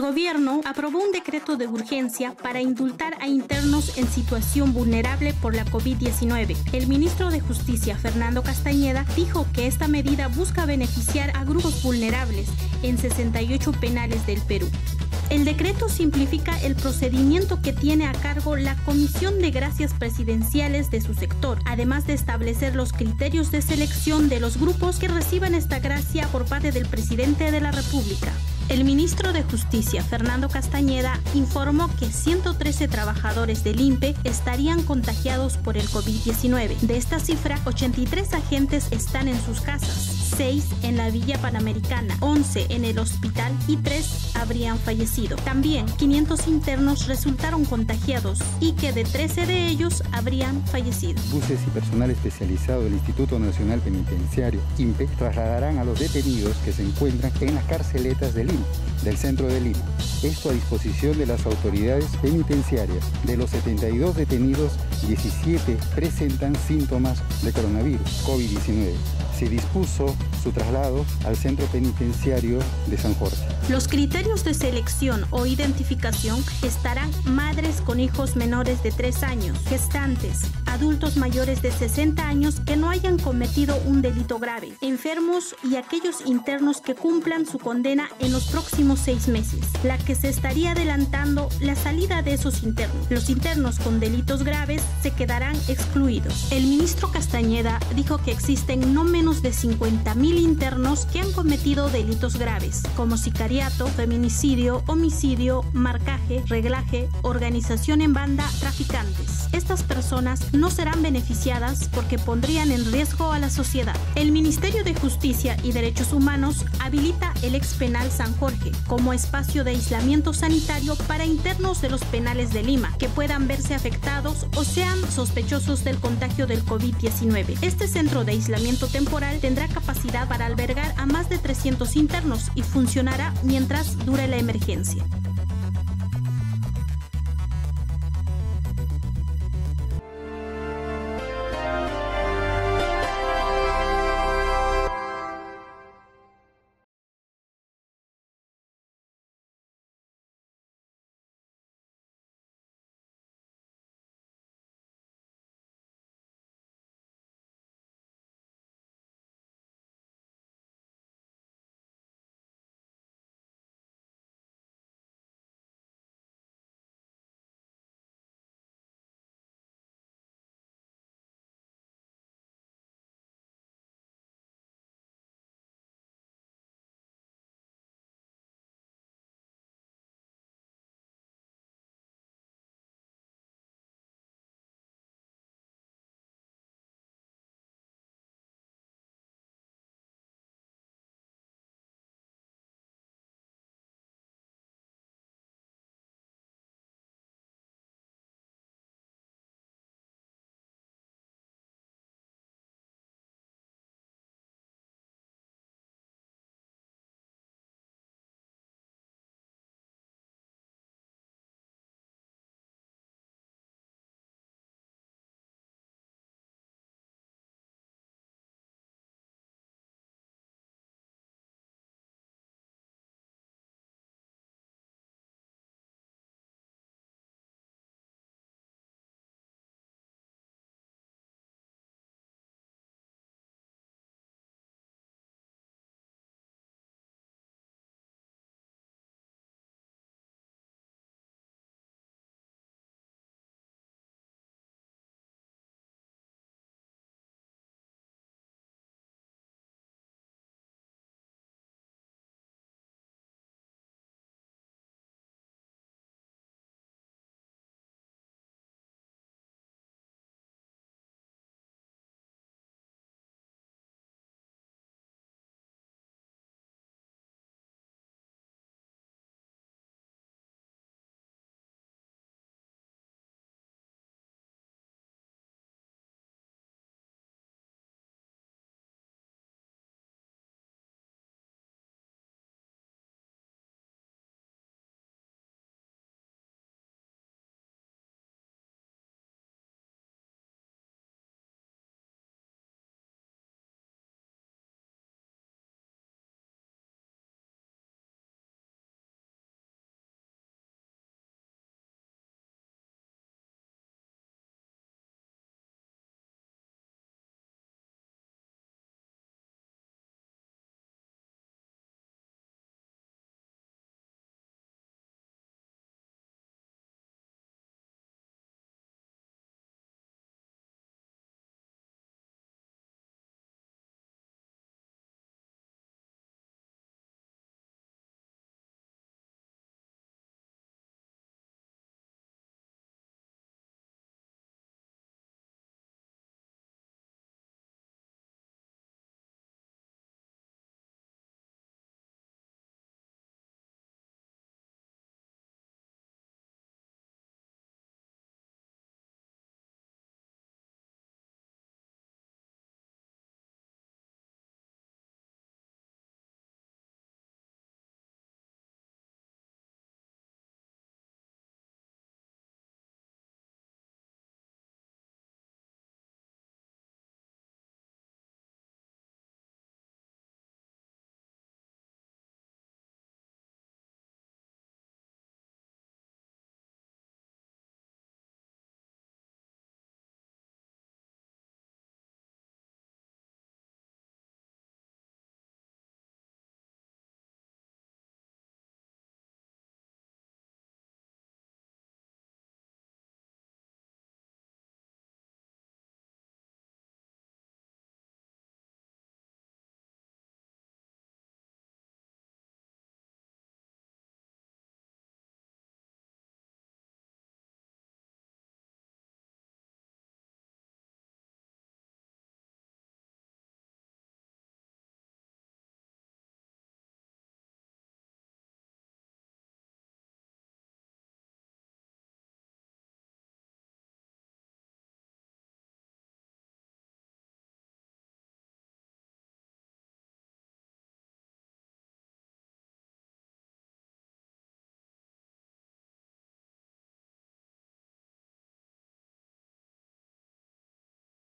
gobierno aprobó un decreto de urgencia para indultar a internos en situación vulnerable por la COVID-19. El ministro de Justicia, Fernando Castañeda, dijo que esta medida busca beneficiar a grupos vulnerables en 68 penales del Perú. El decreto simplifica el procedimiento que tiene a cargo la Comisión de Gracias Presidenciales de su sector, además de establecer los criterios de selección de los grupos que reciban esta gracia por parte del presidente de la República. El ministro de Justicia, Fernando Castañeda, informó que 113 trabajadores del INPE estarían contagiados por el COVID-19. De esta cifra, 83 agentes están en sus casas, 6 en la Villa Panamericana, 11 en el hospital y 3 habrían fallecido. También 500 internos resultaron contagiados y que de 13 de ellos habrían fallecido. Buses y personal especializado del Instituto Nacional Penitenciario, INPE, trasladarán a los detenidos que se encuentran en las carceletas del centro de Lima. Esto a disposición de las autoridades penitenciarias. De los 72 detenidos, 17 presentan síntomas de coronavirus, COVID-19. Se dispuso su traslado al centro penitenciario de San Jorge. Los criterios de selección o identificación estarán madres con hijos menores de 3 años, gestantes, adultos mayores de 60 años que no hayan cometido un delito grave, enfermos y aquellos internos que cumplan su condena en los próximos 6 meses, la que se estaría adelantando la salida de esos internos. Los internos con delitos graves se quedarán excluidos. El ministro Castañeda dijo que existen no menos de 50.000 internos que han cometido delitos graves, como sicariato, feminicidio, homicidio, marcaje, reglaje, organización en banda, traficantes. Estas personas no serán beneficiadas porque pondrían en riesgo a la sociedad. El Ministerio de Justicia y Derechos Humanos habilita el ex penal San Jorge como espacio de aislamiento sanitario para internos de los penales de Lima que puedan verse afectados o sean sospechosos del contagio del COVID-19. Este centro de aislamiento temporal tendrá capacidad para albergar a más de 300 internos y funcionará mientras dure la emergencia.